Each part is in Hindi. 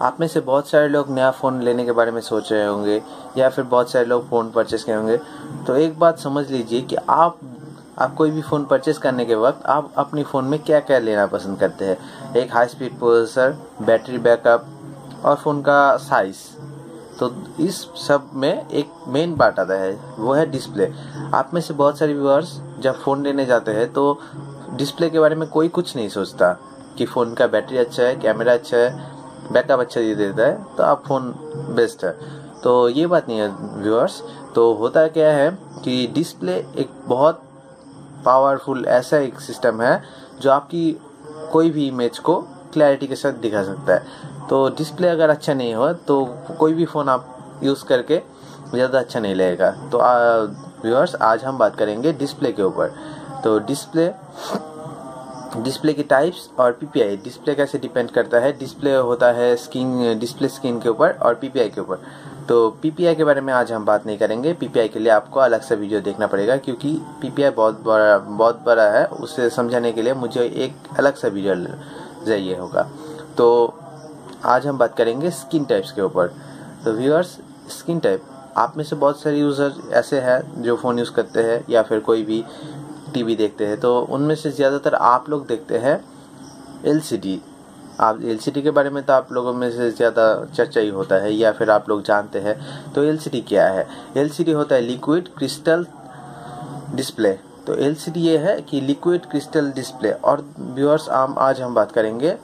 आप में से बहुत सारे लोग नया फ़ोन लेने के बारे में सोच रहे होंगे या फिर बहुत सारे लोग फ़ोन परचेस किए होंगे। तो एक बात समझ लीजिए कि आप कोई भी फ़ोन परचेस करने के वक्त आप अपनी फ़ोन में क्या क्या लेना पसंद करते हैं। एक high speed processor, battery backup और फ़ोन का साइज़। तो इस सब में एक मेन पार्ट आता है, वो है डिस्प्ले। आप में से बहुत सारे व्यूअर्स जब फ़ोन लेने जाते हैं तो डिस्प्ले के बारे में कोई कुछ नहीं सोचता कि फ़ोन का बैटरी अच्छा है, कैमरा अच्छा है, बैकअप अच्छा दे देता है तो आप फ़ोन बेस्ट है। तो ये बात नहीं है व्यूअर्स। तो होता क्या है कि डिस्प्ले एक बहुत पावरफुल ऐसा एक सिस्टम है जो आपकी कोई भी इमेज को क्लैरिटी के साथ दिखा सकता है। तो डिस्प्ले अगर अच्छा नहीं हो तो कोई भी फ़ोन आप यूज़ करके ज़्यादा अच्छा नहीं लगेगा। तो व्यूअर्स, आज हम बात करेंगे डिस्प्ले के ऊपर। तो डिस्प्ले की टाइप्स और पीपीआई। डिस्प्ले कैसे डिपेंड करता है, डिस्प्ले होता है डिस्प्ले स्क्रीन के ऊपर और पीपीआई के ऊपर। तो पीपीआई के बारे में आज हम बात नहीं करेंगे। पीपीआई के लिए आपको अलग से वीडियो देखना पड़ेगा क्योंकि पीपीआई बहुत बड़ा है। उसे समझाने के लिए मुझे एक अलग सा वीडियो चाहिए होगा। तो आज हम बात करेंगे स्क्रीन टाइप्स के ऊपर। तो व्यूअर्स, स्क्रीन टाइप, आप में से बहुत सारे यूज़र ऐसे हैं जो फ़ोन यूज़ करते हैं या फिर कोई भी टीवी देखते हैं। तो उनमें से ज़्यादातर आप लोग देखते हैं एलसीडी। आप एलसीडी के बारे में तो आप लोगों में से ज़्यादा चर्चा ही होता है या फिर आप लोग जानते हैं। तो एलसीडी क्या है? एलसीडी होता है लिक्विड क्रिस्टल डिस्प्ले। तो एलसीडी ये है कि लिक्विड क्रिस्टल डिस्प्ले। और व्यूअर्स, आज हम बात करेंगे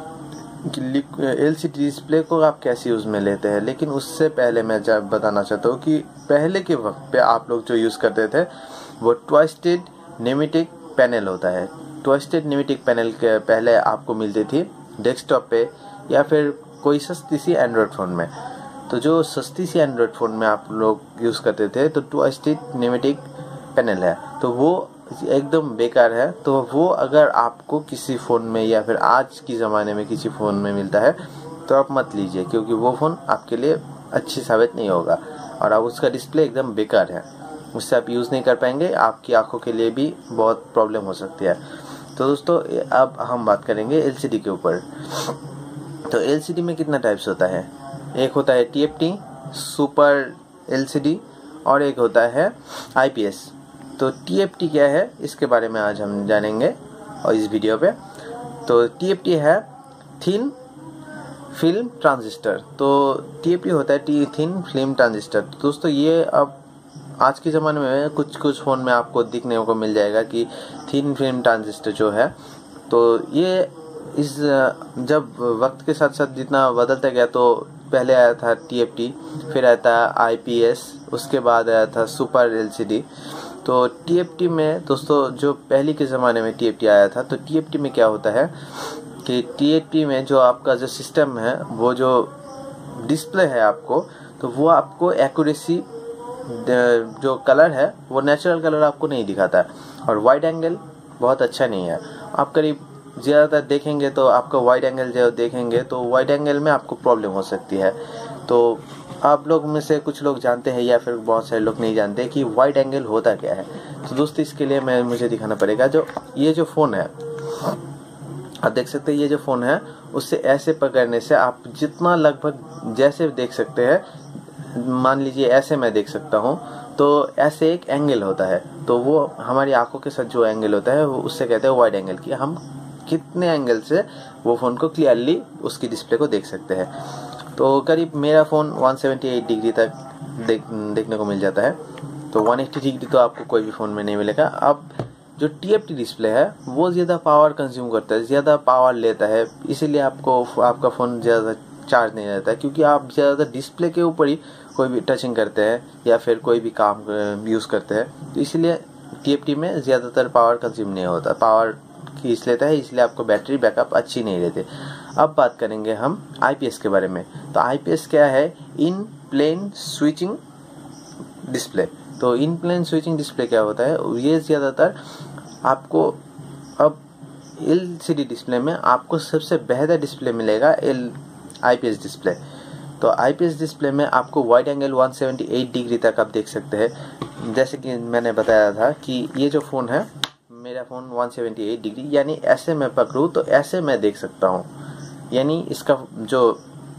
कि एलसीडी डिस्प्ले को आप कैसे यूज़ में लेते हैं। लेकिन उससे पहले मैं जब बताना चाहता हूँ कि पहले के वक्त पे आप लोग जो यूज़ करते थे वो ट्विस्टेड न्यूमेटिक पैनल होता है। ट्विस्टेड न्यूमेटिक पैनल के पहले आपको मिलती थी डेस्कटॉप पे या फिर कोई सस्ती सी एंड्रॉयड फ़ोन में। तो जो सस्ती सी एंड्रॉयड फ़ोन में आप लोग यूज़ करते थे तो ट्विस्टेड न्यूमेटिक पैनल है, तो वो एकदम बेकार है। तो वो अगर आपको किसी फ़ोन में या फिर आज के ज़माने में किसी फ़ोन में मिलता है तो आप मत लीजिए, क्योंकि वो फ़ोन आपके लिए अच्छी साबित नहीं होगा और अब उसका डिस्प्ले एकदम बेकार है। उससे आप यूज़ नहीं कर पाएंगे, आपकी आंखों के लिए भी बहुत प्रॉब्लम हो सकती है। तो दोस्तों, अब हम बात करेंगे एलसीडी के ऊपर। तो एलसीडी में कितना टाइप्स होता है? एक होता है टीएफटी, सुपर एलसीडी, और एक होता है आईपीएस। तो टीएफटी क्या है, इसके बारे में आज हम जानेंगे और इस वीडियो पे। तो टीएफटी है थिन फिल्म ट्रांजिस्टर। तो टीएफटी होता है थिन फिल्म ट्रांजिस्टर। दोस्तों, ये अब आज के ज़माने में कुछ फ़ोन में आपको दिखने को मिल जाएगा कि थिन फिल्म ट्रांजिस्टर जो है। तो ये इस जब वक्त के साथ साथ जितना बदलता गया, तो पहले आया था टीएफटी, फिर आया था आईपीएस, उसके बाद आया था सुपर एलसीडी। तो टीएफटी में दोस्तों, जो पहले के ज़माने में टीएफटी आया था, तो टीएफटी में क्या होता है कि टीएफटी में जो आपका जो सिस्टम है, वो जो डिस्प्ले है आपको, तो वो आपको एक्यूरेसी, जो कलर है वो नेचुरल कलर आपको नहीं दिखाता है, और वाइड एंगल बहुत अच्छा नहीं है। आप करीब ज़्यादातर देखेंगे तो आपका वाइड एंगल जो देखेंगे तो वाइड एंगल में आपको प्रॉब्लम हो सकती है। तो आप लोग में से कुछ लोग जानते हैं या फिर बहुत सारे लोग नहीं जानते कि वाइड एंगल होता क्या है। तो दोस्तों, इसके लिए मुझे दिखाना पड़ेगा। ये जो फ़ोन है, आप देख सकते हैं, ये जो फ़ोन है उससे ऐसे पकड़ने से आप जितना लगभग जैसे देख सकते हैं, मान लीजिए ऐसे मैं देख सकता हूँ, तो ऐसे एक एंगल होता है। तो वो हमारी आंखों के साथ जो एंगल होता है वो उससे कहते हैं वाइड एंगल, कि हम कितने एंगल से वो फ़ोन को क्लियरली उसकी डिस्प्ले को देख सकते हैं। तो करीब मेरा फ़ोन 178 डिग्री तक देखने को मिल जाता है। तो 180 डिग्री तो आपको कोई भी फ़ोन में नहीं मिलेगा। अब जो टीएफटी डिस्प्ले है वो ज़्यादा पावर कंज्यूम करता है, ज़्यादा पावर लेता है, इसीलिए आपका फ़ोन ज़्यादा चार्ज नहीं रहता है, क्योंकि आप ज़्यादातर डिस्प्ले के ऊपर ही कोई भी टचिंग करते हैं या फिर कोई भी काम यूज़ करते हैं। तो इसलिए टीएफटी में ज़्यादातर पावर कंज्यूम नहीं होता, पावर खींच लेता है, इसलिए आपको बैटरी बैकअप अच्छी नहीं रहती। अब बात करेंगे हम आईपीएस के बारे में। तो आईपीएस क्या है? In plane switching display. तो इन प्लेन स्विचिंग डिस्प्ले क्या होता है? ये ज़्यादातर आपको अब एलसीडी डिस्प्ले में आपको सबसे बेहतर डिस्प्ले मिलेगा आईपीएस डिस्प्ले। तो आईपीएस डिस्प्ले में आपको वाइड एंगल 178 डिग्री तक आप देख सकते हैं। जैसे कि मैंने बताया था कि ये जो फ़ोन है, मेरा फ़ोन 178 डिग्री, यानी ऐसे मैं पकड़ूँ तो ऐसे मैं देख सकता हूँ। यानी इसका जो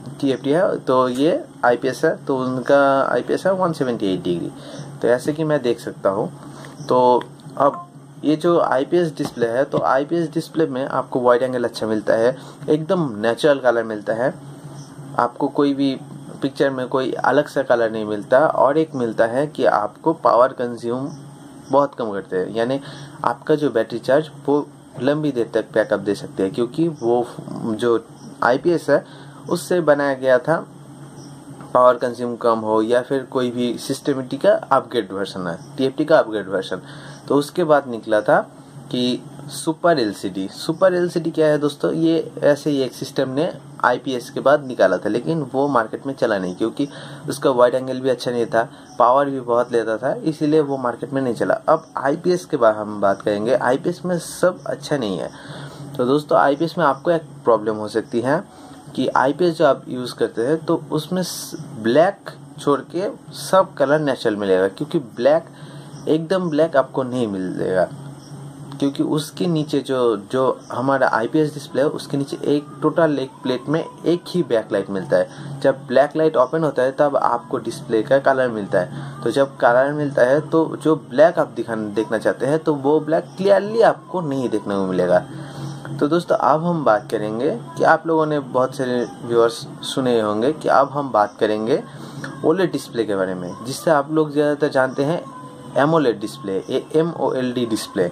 TFT है, तो ये IPS है, तो उनका IPS है 178 डिग्री। तो ऐसे कि मैं देख सकता हूँ। तो अब ये जो IPS डिस्प्ले है, तो IPS डिस्प्ले में आपको वाइड एंगल अच्छा मिलता है, एकदम नेचुरल कलर मिलता है, आपको कोई भी पिक्चर में कोई अलग सा कलर नहीं मिलता। और एक मिलता है कि आपको पावर कंज्यूम बहुत कम करते हैं, यानी आपका जो बैटरी चार्ज वो लंबी देर तक बैकअप दे सकते हैं, क्योंकि वो जो IPS है उससे बनाया गया था पावर कंज्यूम कम हो, या फिर कोई भी सिस्टमेटिक का अपग्रेड वर्जन है, TFT का अपग्रेड वर्जन। तो उसके बाद निकला था कि सुपर LCD क्या है दोस्तों, ये ऐसे ही एक सिस्टम ने IPS के बाद निकाला था, लेकिन वो मार्केट में चला नहीं, क्योंकि उसका वाइड एंगल भी अच्छा नहीं था, पावर भी बहुत लेता था, इसीलिए वो मार्केट में नहीं चला। अब IPS के बाद हम बात करेंगे। IPS में सब अच्छा नहीं है। तो दोस्तों IPS में आपको एक प्रॉब्लम हो सकती है कि IPS जो आप यूज़ करते हैं तो उसमें ब्लैक छोड़ के सब कलर नेचुरल मिलेगा, क्योंकि ब्लैक एकदम ब्लैक आपको नहीं मिलेगा, क्योंकि उसके नीचे जो हमारा IPS डिस्प्ले है उसके नीचे एक टोटल एक प्लेट में एक ही बैकलाइट मिलता है। जब ब्लैक लाइट ओपन होता है तब आपको डिस्प्ले का कलर मिलता है। तो जब कलर मिलता है तो जो ब्लैक आप देखना चाहते हैं तो वो ब्लैक क्लियरली आपको नहीं देखने को मिलेगा। तो दोस्तों अब हम बात करेंगे कि आप लोगों ने बहुत सारे व्यूअर्स सुने होंगे कि अब हम बात करेंगे OLED डिस्प्ले के बारे में, जिससे आप लोग ज़्यादातर जानते हैं AMOLED डिस्प्ले, AMOLED डिस्प्ले।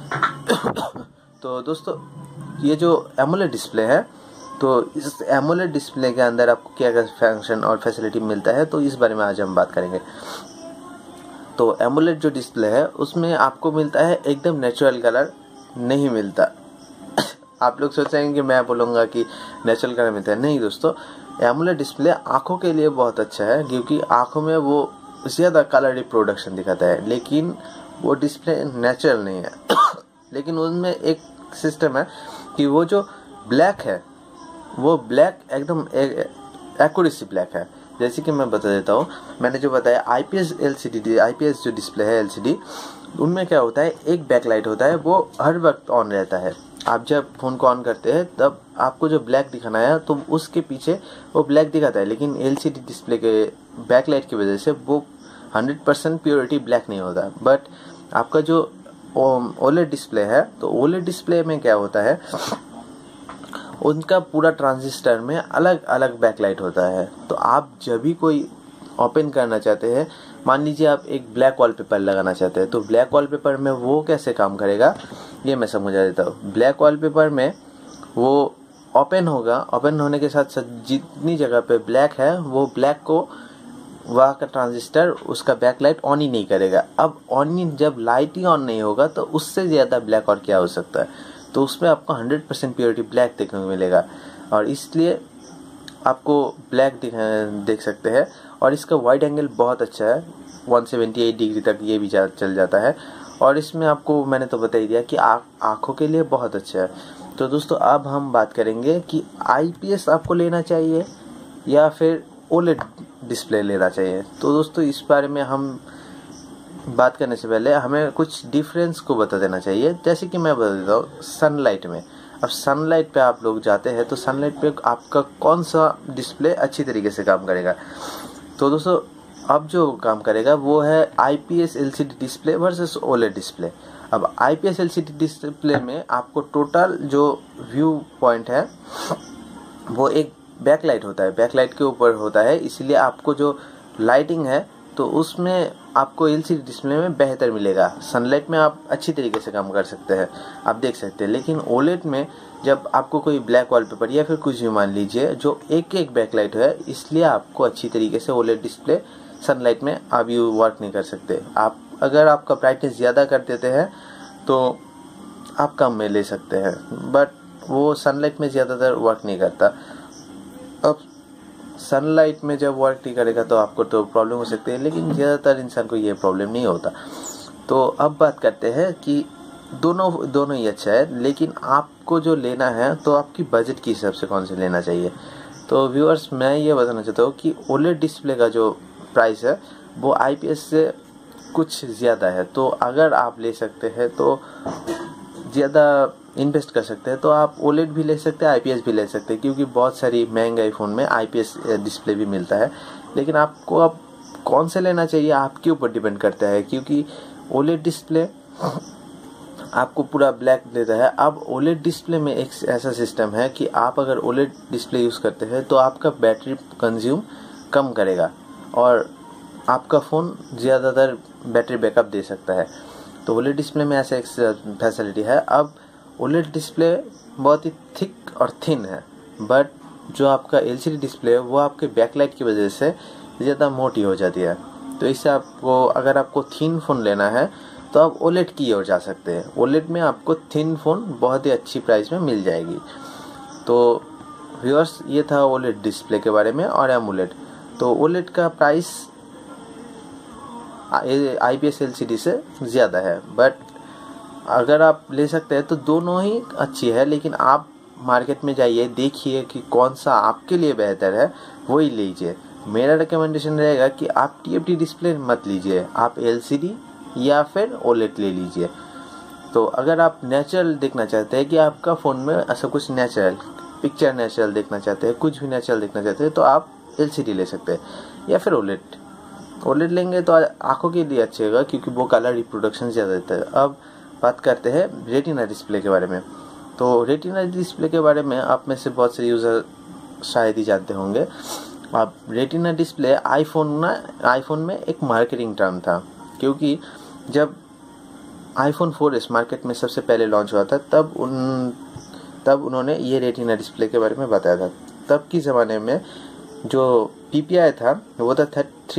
तो दोस्तों ये जो AMOLED डिस्प्ले है, तो इस AMOLED डिस्प्ले के अंदर आपको क्या क्या फंक्शन और फैसिलिटी मिलता है, तो इस बारे में आज हम बात करेंगे। तो AMOLED जो डिस्प्ले है उसमें आपको मिलता है एकदम नेचुरल कलर नहीं मिलता। आप लोग सोचेंगे कि मैं बोलूँगा कि नेचुरल कलर मिलता है, नहीं दोस्तों, AMOLED डिस्प्ले आँखों के लिए बहुत अच्छा है, क्योंकि आँखों में वो ज़्यादा कलर रिप्रोडक्शन दिखाता है, लेकिन वो डिस्प्ले नेचुरल नहीं है। लेकिन उनमें एक सिस्टम है कि वो जो ब्लैक है वो ब्लैक एकदम एक्यूरेसी ब्लैक है। जैसे कि मैं बता देता हूँ, मैंने जो बताया IPS जो डिस्प्ले है LCD, उनमें क्या होता है, एक बैकलाइट होता है, वो हर वक्त ऑन रहता है। आप जब फ़ोन को ऑन करते हैं तब आपको जो ब्लैक दिखाना है तो उसके पीछे वो ब्लैक दिखाता है, लेकिन LCD डिस्प्ले के बैकलाइट की वजह से वो 100% प्योरिटी ब्लैक नहीं होता। बट आपका जो OLED डिस्प्ले है, तो OLED डिस्प्ले में क्या होता है, उनका पूरा ट्रांजिस्टर में अलग अलग बैकलाइट होता है। तो आप जब भी कोई ओपन करना चाहते हैं, मान लीजिए आप एक ब्लैक वॉलपेपर लगाना चाहते हैं, तो ब्लैक वॉलपेपर में वो कैसे काम करेगा ये मैं समझा देता हूँ। ब्लैक वॉलपेपर में वो ओपन होगा, ओपन होने के साथ साथ जितनी जगह पे ब्लैक है वो ब्लैक को वहाँ का ट्रांजिस्टर उसका बैकलाइट ऑन ही नहीं करेगा। अब जब लाइट ही ऑन नहीं होगा तो उससे ज़्यादा ब्लैक और क्या हो सकता है। तो उसमें आपको 100% प्योरिटी ब्लैक देखने को मिलेगा, और इसलिए आपको ब्लैक देख सकते हैं। और इसका वाइड एंगल बहुत अच्छा है, 178 डिग्री तक ये भी चल जाता है। और इसमें आपको मैंने तो बता ही दिया कि आँखों के लिए बहुत अच्छा है। तो दोस्तों अब हम बात करेंगे कि IPS आपको लेना चाहिए या फिर OLED डिस्प्ले लेना चाहिए। तो दोस्तों इस बारे में हम बात करने से पहले हमें कुछ डिफरेंस को बता देना चाहिए। जैसे कि मैं बता देता हूँ सनलाइट में, अब सनलाइट पे आप लोग जाते हैं तो सनलाइट पे आपका कौन सा डिस्प्ले अच्छी तरीके से काम करेगा। तो दोस्तों अब जो काम करेगा वो है IPS LCD display versus OLED display. अब IPS LCD डिस्प्ले में आपको टोटल जो व्यू पॉइंट है वो एक बैकलाइट होता है, बैकलाइट के ऊपर होता है, इसलिए आपको जो लाइटिंग है तो उसमें आपको LCD डिस्प्ले में बेहतर मिलेगा। सनलाइट में आप अच्छी तरीके से काम कर सकते हैं, आप देख सकते हैं। लेकिन OLED में जब आपको कोई ब्लैक वॉलपेपर या फिर कुछ भी मान लीजिए जो एक एक बैकलाइट है, इसलिए आपको अच्छी तरीके से OLED डिस्प्ले सनलाइट में आप यू वर्क नहीं कर सकते। आप अगर आपका ब्राइटनेस ज़्यादा कर देते हैं तो आप कम में ले सकते हैं, बट वो सनलाइट में ज़्यादातर वर्क नहीं करता। अब सनलाइट में जब वर्क नहीं करेगा तो आपको तो प्रॉब्लम हो सकती है, लेकिन ज़्यादातर इंसान को ये प्रॉब्लम नहीं होता। तो अब बात करते हैं कि दोनों ही अच्छा है, लेकिन आपको जो लेना है तो आपकी बजट के हिसाब से कौन से लेना चाहिए। तो व्यूअर्स मैं ये बताना चाहता हूँ कि OLED डिस्प्ले का जो प्राइस है वो IPS से कुछ ज़्यादा है। तो अगर आप ले सकते हैं तो ज़्यादा इन्वेस्ट कर सकते हैं तो आप ओलेड भी ले सकते हैं, IPS भी ले सकते हैं, क्योंकि बहुत सारी महंगे आईफोन में IPS डिस्प्ले भी मिलता है। लेकिन आपको अब कौन से लेना चाहिए आपके ऊपर डिपेंड करता है, क्योंकि ओलेड डिस्प्ले आपको पूरा ब्लैक देता है। अब ओलेड डिस्प्ले में एक ऐसा सिस्टम है कि आप अगर ओलेड डिस्प्ले यूज़ करते हैं तो आपका बैटरी कंज्यूम कम करेगा और आपका फ़ोन ज़्यादातर बैटरी बैकअप दे सकता है। तो ओलेड डिस्प्ले में ऐसा एक फैसिलिटी है। अब ओलेड डिस्प्ले बहुत ही थिक और थिन है, बट जो आपका LCD डिस्प्ले है वो आपके बैकलाइट की वजह से ज़्यादा मोटी हो जाती है। तो इससे आपको, अगर आपको थिन फ़ोन लेना है तो आप ओलेड की ओर जा सकते हैं। ओलेड में आपको थिन फ़ोन बहुत ही अच्छी प्राइस में मिल जाएगी। तो व्यूअर्स, ये था ओलेड डिस्प्ले के बारे में। और एमोलेड, तो ओलेड का प्राइस IPS LCD से ज़्यादा है, बट अगर आप ले सकते हैं तो दोनों ही अच्छी है। लेकिन आप मार्केट में जाइए, देखिए कि कौन सा आपके लिए बेहतर है, वही लीजिए। मेरा रिकमेंडेशन रहेगा कि आप TFT डिस्प्ले मत लीजिए, आप LCD या फिर OLED ले लीजिए। तो अगर आप नेचुरल देखना चाहते हैं कि आपका फ़ोन में ऐसा कुछ नेचुरल पिक्चर नेचुरल देखना चाहते हैं, कुछ भी नेचुरल देखना चाहते हैं, तो आप LCD ले सकते हैं या फिर OLED लेंगे तो आंखों के लिए अच्छे होगा, क्योंकि वो कलर रिप्रोडक्शन ज़्यादा देता है। अब बात करते हैं रेटिना डिस्प्ले के बारे में। तो रेटिना डिस्प्ले के बारे में आप में से बहुत से यूज़र शायद ही जानते होंगे। अब रेटिना डिस्प्ले आईफोन में एक मार्केटिंग टर्म था, क्योंकि जब iPhone 4S मार्केट में सबसे पहले लॉन्च हुआ था तब उन्होंने ये रेटिना डिस्प्ले के बारे में बताया था। तब की ज़माने में जो PPI था वो था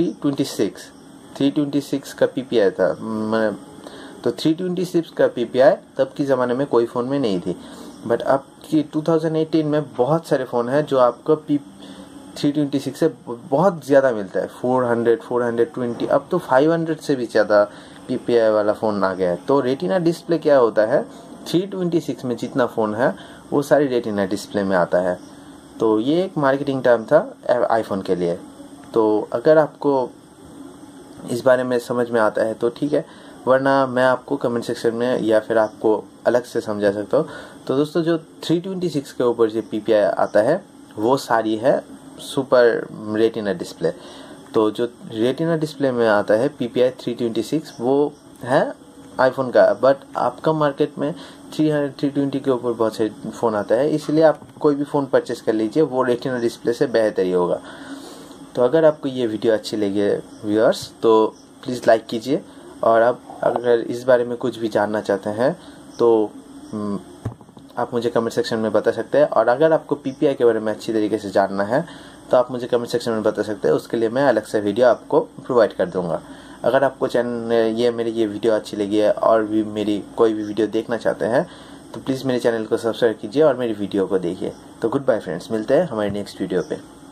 326 का PPI था। तो 326 का PPI तब की ज़माने में कोई फ़ोन में नहीं थी, बट अब की 2018 में बहुत सारे फ़ोन हैं जो आपको 326 से बहुत ज़्यादा मिलता है। 400, 420, अब तो 500 से भी ज़्यादा PPI वाला फ़ोन आ गया है। तो रेटिना डिस्प्ले क्या होता है, 326 में जितना फ़ोन है वो सारी रेटिना डिस्प्ले में आता है। तो ये एक मार्केटिंग टर्म था आईफोन के लिए। तो अगर आपको इस बारे में समझ में आता है तो ठीक है, वरना मैं आपको कमेंट सेक्शन में या फिर आपको अलग से समझा सकता हूँ। तो दोस्तों, जो 326 के ऊपर जो PPI आता है वो सारी है सुपर रेटिना डिस्प्ले। तो जो रेटिना डिस्प्ले में आता है PPI 326 वो है आईफोन का, बट आपका मार्केट में 320 के ऊपर बहुत से फ़ोन आता है, इसलिए आप कोई भी फ़ोन परचेस कर लीजिए, वो रेटिना डिस्प्ले से बेहतर ही होगा। तो अगर आपको ये वीडियो अच्छी लगी है व्यूअर्स, तो प्लीज़ लाइक कीजिए। और आप अगर इस बारे में कुछ भी जानना चाहते हैं तो आप मुझे कमेंट सेक्शन में बता सकते हैं। और अगर आपको PPI के बारे में अच्छी तरीके से जानना है तो आप मुझे कमेंट सेक्शन में बता सकते हैं, उसके लिए मैं अलग से वीडियो आपको प्रोवाइड कर दूंगा। अगर आपको मेरी ये वीडियो अच्छी लगी है और भी मेरी कोई भी वीडियो देखना चाहते हैं तो प्लीज़ मेरे चैनल को सब्सक्राइब कीजिए और मेरी वीडियो को देखिए। तो गुड बाय फ्रेंड्स, मिलते हैं हमारी नेक्स्ट वीडियो पे।